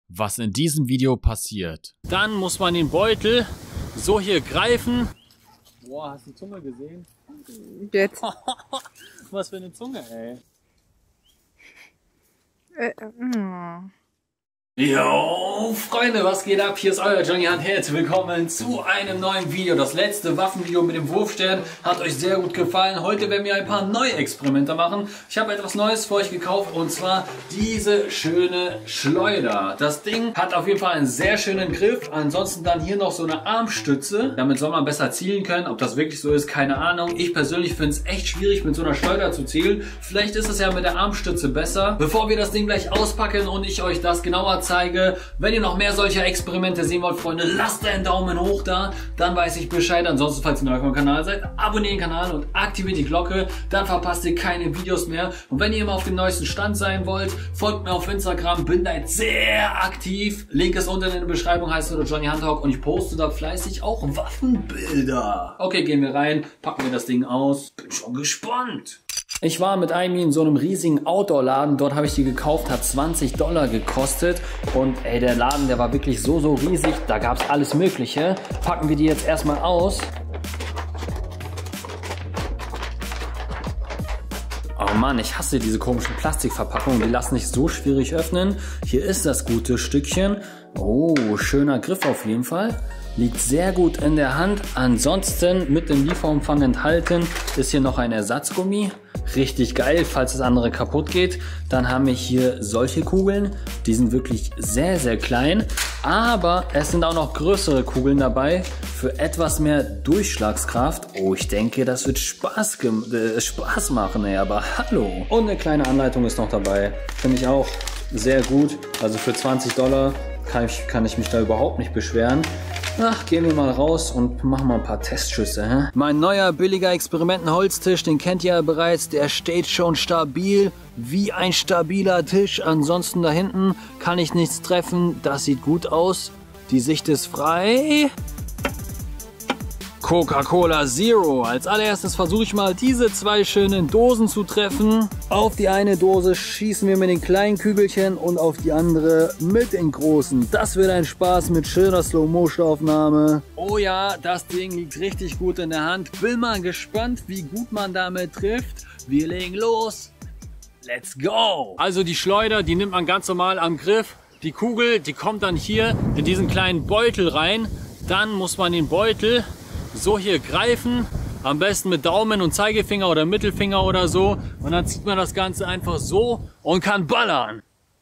was in diesem Video passiert. Dann muss man den Beutel so hier greifen. Boah, hast du die Zunge gesehen? Jetzt. Was für eine Zunge, ey. Yo, Freunde, was geht ab? Hier ist euer Johnny Hunt. Herzlich willkommen zu einem neuen Video. Das letzte Waffenvideo mit dem Wurfstern hat euch sehr gut gefallen. Heute werden wir ein paar neue Experimente machen. Ich habe etwas Neues für euch gekauft und zwar diese schöne Schleuder. Das Ding hat auf jeden Fall einen sehr schönen Griff. Ansonsten dann hier noch so eine Armstütze. Damit soll man besser zielen können. Ob das wirklich so ist, keine Ahnung. Ich persönlich finde es echt schwierig, mit so einer Schleuder zu zielen. Vielleicht ist es ja mit der Armstütze besser. Bevor wir das Ding gleich auspacken und ich euch das genauer zeige. Wenn ihr noch mehr solcher Experimente sehen wollt, Freunde, lasst einen Daumen hoch da, dann weiß ich Bescheid. Ansonsten, falls ihr neu auf meinem Kanal seid, abonniert den Kanal und aktiviert die Glocke, dann verpasst ihr keine Videos mehr. Und wenn ihr immer auf dem neuesten Stand sein wollt, folgt mir auf Instagram, bin da jetzt sehr aktiv. Link ist unten in der Beschreibung, heißt oder Johnny Hunt und ich poste da fleißig auch Waffenbilder. Okay, gehen wir rein, packen wir das Ding aus, bin schon gespannt. Ich war mit Aimi in so einem riesigen Outdoor-Laden, dort habe ich die gekauft, hat $20 gekostet und ey, der Laden, der war wirklich so riesig, da gab es alles Mögliche. Packen wir die jetzt erstmal aus. Oh Mann, ich hasse diese komischen Plastikverpackungen, die lassen sich so schwierig öffnen. Hier ist das gute Stückchen. Oh, schöner Griff auf jeden Fall. Liegt sehr gut in der Hand. Ansonsten mit dem Lieferumfang enthalten ist hier noch ein Ersatzgummi. Richtig geil, falls das andere kaputt geht. Dann haben wir hier solche Kugeln. Die sind wirklich sehr klein. Aber es sind auch noch größere Kugeln dabei für etwas mehr Durchschlagskraft. Oh, ich denke, das wird Spaß machen, ey, aber hallo. Und eine kleine Anleitung ist noch dabei. Finde ich auch sehr gut. Also für $20 kann ich mich da überhaupt nicht beschweren. Ach, gehen wir mal raus und machen mal ein paar Testschüsse. Hä? Mein neuer billiger Experimentenholztisch, den kennt ihr ja bereits. Der steht schon stabil, wie ein stabiler Tisch. Ansonsten da hinten kann ich nichts treffen. Das sieht gut aus. Die Sicht ist frei. Coca-Cola Zero. Als allererstes versuche ich mal diese zwei schönen Dosen zu treffen. Auf die eine Dose schießen wir mit den kleinen Kügelchen und auf die andere mit den großen. Das wird ein Spaß mit schöner Slow-Motion-Aufnahme. Oh ja, das Ding liegt richtig gut in der Hand. Bin mal gespannt, wie gut man damit trifft. Wir legen los. Let's go! Also die Schleuder, die nimmt man ganz normal am Griff. Die Kugel, die kommt dann hier in diesen kleinen Beutel rein. Dann muss man den Beutel so hier greifen, am besten mit Daumen und Zeigefinger oder Mittelfinger oder so, und dann zieht man das Ganze einfach so und kann ballern.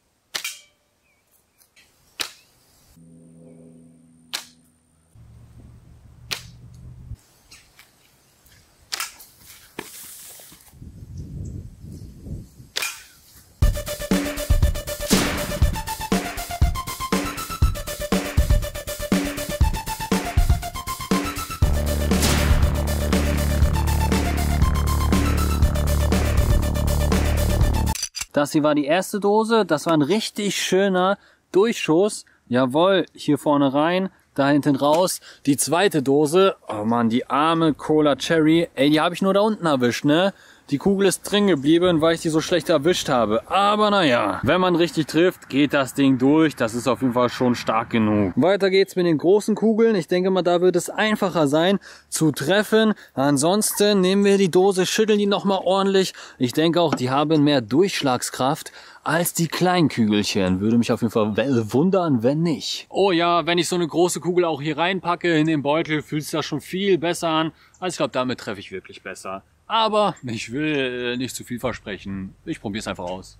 Das hier war die erste Dose, das war ein richtig schöner Durchschuss. Jawohl, hier vorne rein, da hinten raus. Die zweite Dose, oh Mann, die arme Cola Cherry, ey, die habe ich nur da unten erwischt, ne? Die Kugel ist drin geblieben, weil ich die so schlecht erwischt habe. Aber naja, wenn man richtig trifft, geht das Ding durch. Das ist auf jeden Fall schon stark genug. Weiter geht's mit den großen Kugeln. Ich denke mal, da wird es einfacher sein zu treffen. Ansonsten nehmen wir die Dose, schütteln die nochmal ordentlich. Ich denke auch, die haben mehr Durchschlagskraft als die kleinen Kügelchen. Würde mich auf jeden Fall wundern, wenn nicht. Oh ja, wenn ich so eine große Kugel auch hier reinpacke in den Beutel, fühlt es ja schon viel besser an. Also ich glaube, damit treffe ich wirklich besser. Aber ich will nicht zu viel versprechen. Ich probiere es einfach aus.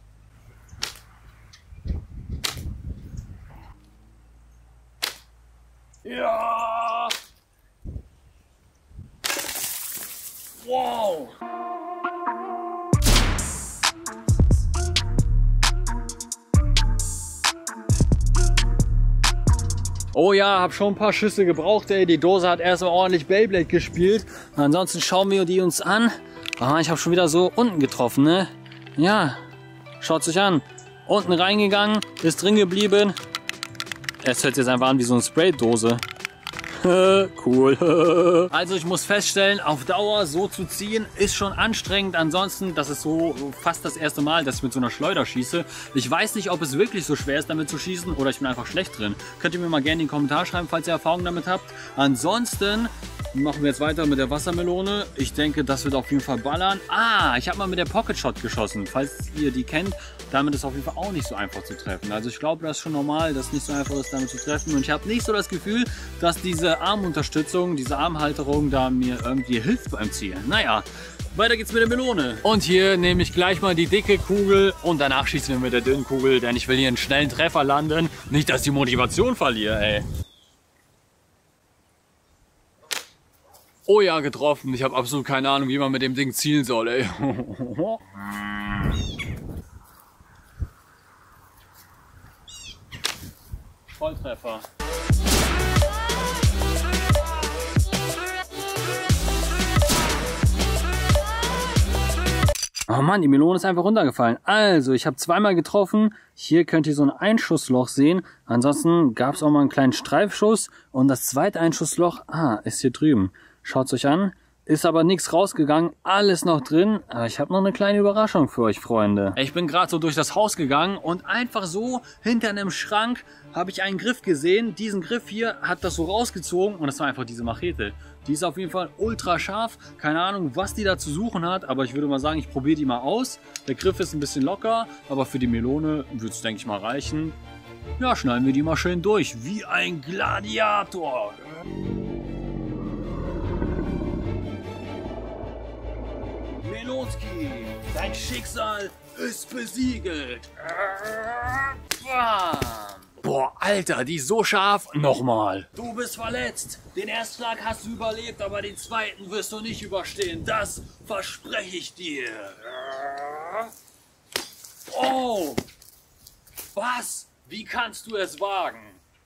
Ja! Wow! Oh ja, hab schon ein paar Schüsse gebraucht, ey. Die Dose hat erstmal ordentlich Beyblade gespielt. Ansonsten schauen wir die uns an. Ah, ich habe schon wieder so unten getroffen, ne? Ja, schaut euch an. Unten reingegangen, ist drin geblieben. Es hört sich jetzt einfach an wie so eine Spraydose. Cool. Also ich muss feststellen, auf Dauer so zu ziehen, ist schon anstrengend. Ansonsten, das ist so fast das erste Mal, dass ich mit so einer Schleuder schieße. Ich weiß nicht, ob es wirklich so schwer ist, damit zu schießen oder ich bin einfach schlecht drin. Könnt ihr mir mal gerne in den Kommentar schreiben, falls ihr Erfahrung damit habt. Ansonsten machen wir jetzt weiter mit der Wassermelone. Ich denke, das wird auf jeden Fall ballern. Ich habe mal mit der Pocket Shot geschossen. Falls ihr die kennt, damit ist auf jeden Fall auch nicht so einfach zu treffen. Also ich glaube, das ist schon normal, dass es nicht so einfach ist, damit zu treffen. Und ich habe nicht so das Gefühl, dass diese Armunterstützung, diese Armhalterung da mir irgendwie hilft beim Zielen. Naja, weiter geht's mit der Melone. Und hier nehme ich gleich mal die dicke Kugel und danach schießen wir mit der dünnen Kugel, denn ich will hier einen schnellen Treffer landen. Nicht, dass ich die Motivation verliere, ey. Oh ja, getroffen. Ich habe absolut keine Ahnung, wie man mit dem Ding zielen soll, ey. Volltreffer. Oh Mann, die Melone ist einfach runtergefallen. Also, ich habe zweimal getroffen. Hier könnt ihr so ein Einschussloch sehen. Ansonsten gab es auch mal einen kleinen Streifschuss. Und das zweite Einschussloch, ist hier drüben. Schaut's euch an. Ist aber nichts rausgegangen, alles noch drin. Aber ich habe noch eine kleine Überraschung für euch, Freunde. Ich bin gerade so durch das Haus gegangen und einfach so hinter einem Schrank habe ich einen Griff gesehen. Diesen Griff hier hat das so rausgezogen und das war einfach diese Machete. Die ist auf jeden Fall ultra scharf. Keine Ahnung, was die da zu suchen hat, aber ich würde mal sagen, ich probiere die mal aus. Der Griff ist ein bisschen locker, aber für die Melone wird es, denke ich mal, reichen. Ja, schneiden wir die mal schön durch, wie ein Gladiator. Melonski, dein Schicksal ist besiegelt. Bam. Boah, Alter, die ist so scharf. Nochmal. Du bist verletzt. Den ersten Schlag hast du überlebt, aber den zweiten wirst du nicht überstehen. Das verspreche ich dir. Oh. Was? Wie kannst du es wagen?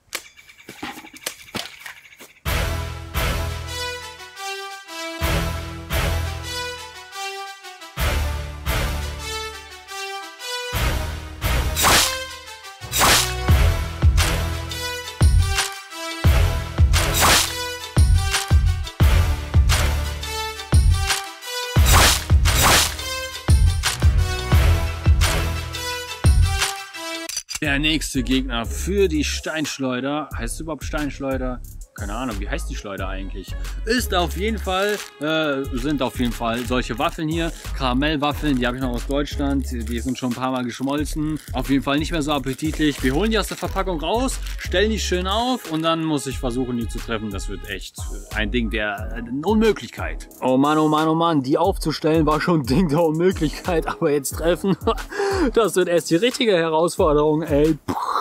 Der nächste Gegner für die Steinschleuder, heißt es überhaupt Steinschleuder? Keine Ahnung, wie heißt die Schleuder eigentlich? Sind auf jeden Fall solche Waffeln hier, Karamellwaffeln, die habe ich noch aus Deutschland, die sind schon ein paar Mal geschmolzen. Auf jeden Fall nicht mehr so appetitlich. Wir holen die aus der Verpackung raus, stellen die schön auf und dann muss ich versuchen, die zu treffen. Das wird echt ein Ding der Unmöglichkeit. Oh Mann, oh Mann, oh Mann, die aufzustellen war schon ein Ding der Unmöglichkeit, aber jetzt treffen, das wird erst die richtige Herausforderung, ey.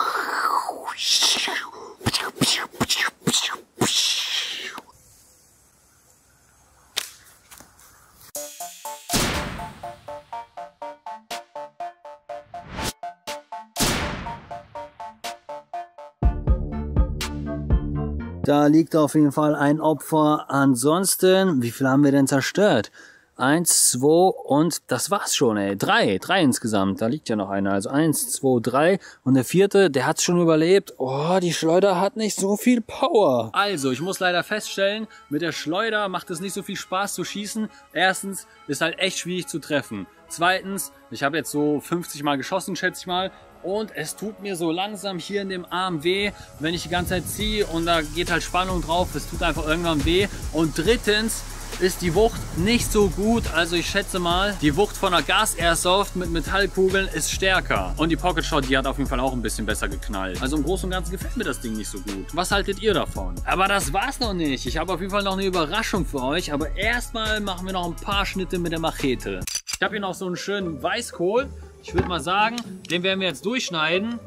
Da liegt auf jeden Fall ein Opfer. Ansonsten, wie viel haben wir denn zerstört? 1, 2 und das war's schon, ey. 3 insgesamt. Da liegt ja noch einer. Also 1, 2, 3 und der vierte, der hat's schon überlebt. Oh, die Schleuder hat nicht so viel Power. Also, ich muss leider feststellen, mit der Schleuder macht es nicht so viel Spaß zu schießen. Erstens, ist halt echt schwierig zu treffen. Zweitens, ich habe jetzt so 50 Mal geschossen, schätze ich mal. Und es tut mir so langsam hier in dem Arm weh, wenn ich die ganze Zeit ziehe und da geht halt Spannung drauf. Es tut einfach irgendwann weh. Und drittens ist die Wucht nicht so gut. Also ich schätze mal, die Wucht von einer Gas-Airsoft mit Metallkugeln ist stärker. Und die Pocket Shot, die hat auf jeden Fall auch ein bisschen besser geknallt. Also im Großen und Ganzen gefällt mir das Ding nicht so gut. Was haltet ihr davon? Aber das war's noch nicht. Ich habe auf jeden Fall noch eine Überraschung für euch. Aber erstmal machen wir noch ein paar Schnitte mit der Machete. Ich habe hier noch so einen schönen Weißkohl. Ich würde mal sagen, den werden wir jetzt durchschneiden.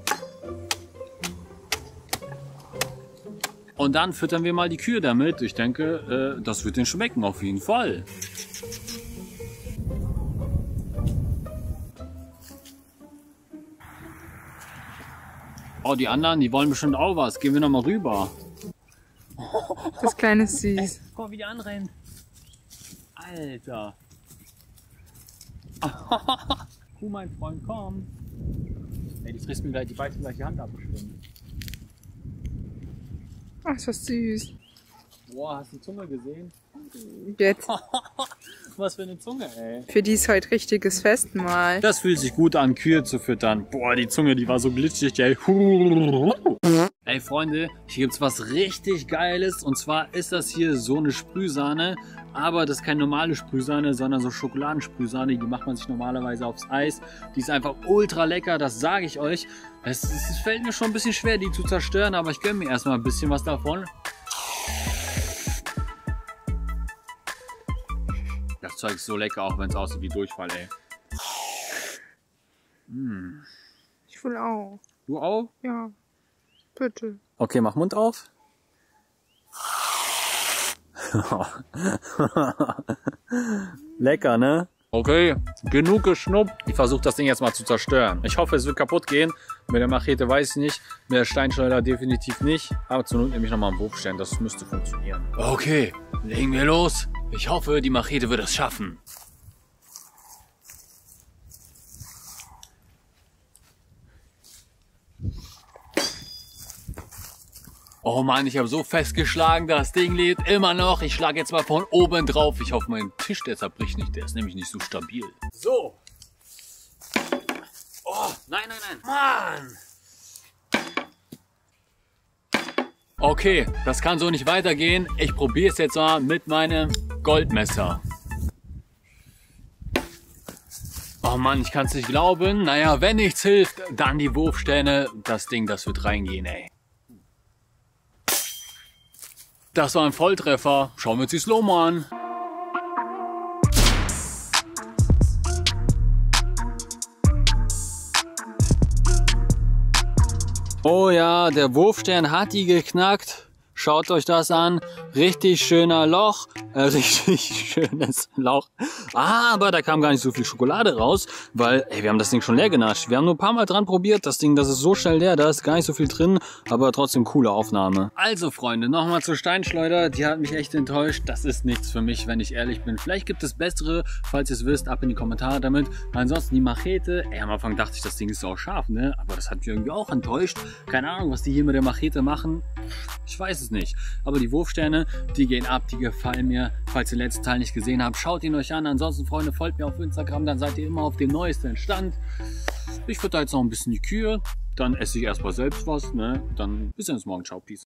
Und dann füttern wir mal die Kühe damit. Ich denke, das wird denen schmecken auf jeden Fall. Oh, die anderen, die wollen bestimmt auch was. Gehen wir noch mal rüber. Das Kleine ist süß. Guck mal, wie die anrennen. Alter. Mein Freund, komm. Ey, die frisst mir gleich, die beißt mir gleich die Hand ab, bestimmt. Ach, ist das süß. Boah, hast du die Zunge gesehen? Jetzt. Was für eine Zunge, ey. Für die ist heute richtiges Festmahl. Das fühlt sich gut an, Kühe zu füttern. Boah, die Zunge, die war so glitschig, ey. Ey, Freunde, hier gibt's was richtig Geiles. Und zwar ist das hier so eine Sprühsahne. Aber das ist keine normale Sprühsahne, sondern so Schokoladensprühsahne. Die macht man sich normalerweise aufs Eis. Die ist einfach ultra lecker, das sage ich euch. Es fällt mir schon ein bisschen schwer, die zu zerstören. Aber ich gönne mir erstmal ein bisschen was davon. Das Zeug ist so lecker, auch wenn es aussieht wie Durchfall, ey. Ich will auch. Du auch? Ja, bitte. Okay, mach Mund auf. Lecker, ne? Okay, genug geschnuppt. Ich versuche das Ding jetzt mal zu zerstören. Ich hoffe, es wird kaputt gehen. Mit der Machete weiß ich nicht. Mit der Steinschleuder definitiv nicht. Aber zur Not nehme ich nochmal einen Wurfstern. Das müsste funktionieren. Okay, legen wir los. Ich hoffe, die Machete wird es schaffen. Oh Mann, ich habe so festgeschlagen, das Ding lebt immer noch. Ich schlage jetzt mal von oben drauf. Ich hoffe, mein Tisch, der zerbricht nicht. Der ist nämlich nicht so stabil. So. Oh, nein, nein, nein. Mann. Okay, das kann so nicht weitergehen. Ich probiere es jetzt mal mit meinem Goldmesser. Oh Mann, ich kann es nicht glauben. Naja, wenn nichts hilft, dann die Wurfsterne. Das Ding, das wird reingehen, ey. Das war ein Volltreffer. Schauen wir uns die Slow-Mo an. Oh ja, der Wurfstern hat die geknackt. Schaut euch das an. Richtig schöner Loch. Richtig schönes Loch. Aber da kam gar nicht so viel Schokolade raus, weil wir haben das Ding schon leer genascht. Wir haben nur ein paar Mal dran probiert. Das Ding, das ist so schnell leer, da ist gar nicht so viel drin, aber trotzdem coole Aufnahme. Also Freunde, nochmal zur Steinschleuder. Die hat mich echt enttäuscht. Das ist nichts für mich, wenn ich ehrlich bin. Vielleicht gibt es bessere. Falls ihr es wisst, ab in die Kommentare damit. Ansonsten die Machete. Am Anfang dachte ich, das Ding ist so scharf, ne? Aber das hat mich irgendwie auch enttäuscht. Keine Ahnung, was die hier mit der Machete machen. Ich weiß es nicht. Aber die Wurfsterne, die gehen ab, die gefallen mir. Falls ihr den letzten Teil nicht gesehen habt, schaut ihn euch an. Ansonsten, Freunde, folgt mir auf Instagram, dann seid ihr immer auf dem neuesten Stand. Ich fütter jetzt noch ein bisschen die Kühe, dann esse ich erstmal selbst was, ne? Dann bis morgen. Ciao, Peace.